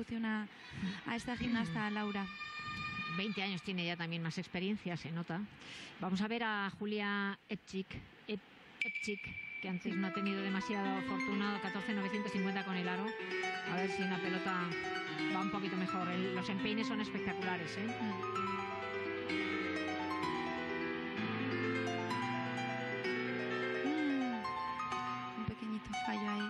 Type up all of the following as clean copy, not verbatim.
evoluciona a esta gimnasta Laura. 20 años tiene ya también, más experiencia, se nota. Vamos a ver a Julia Epchik, que antes no ha tenido demasiada fortuna, 14.950 con el aro. A ver si en la pelota va un poquito mejor. Los empeines son espectaculares, ¿eh? Un pequeñito fallo ahí.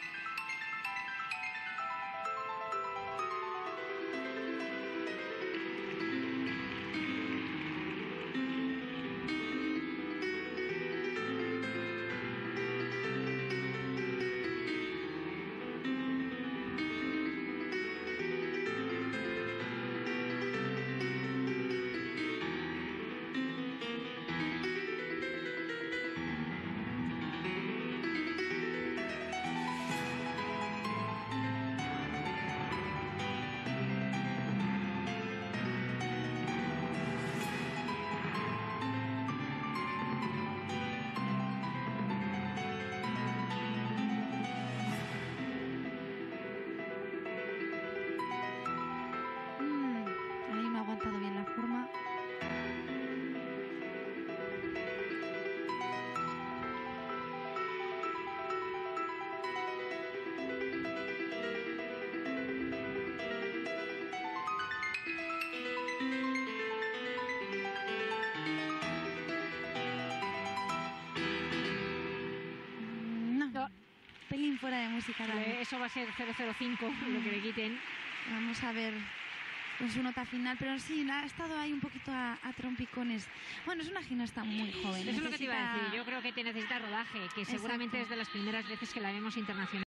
Pelín fuera de música. Eso va a ser 005, lo que le quiten. Vamos a ver con su nota final, pero sí, ha estado ahí un poquito a trompicones. Bueno, es una gimnasta muy joven. Eso es lo que te iba a decir. Yo creo que te necesita rodaje, que seguramente es de las primeras veces que la vemos internacional.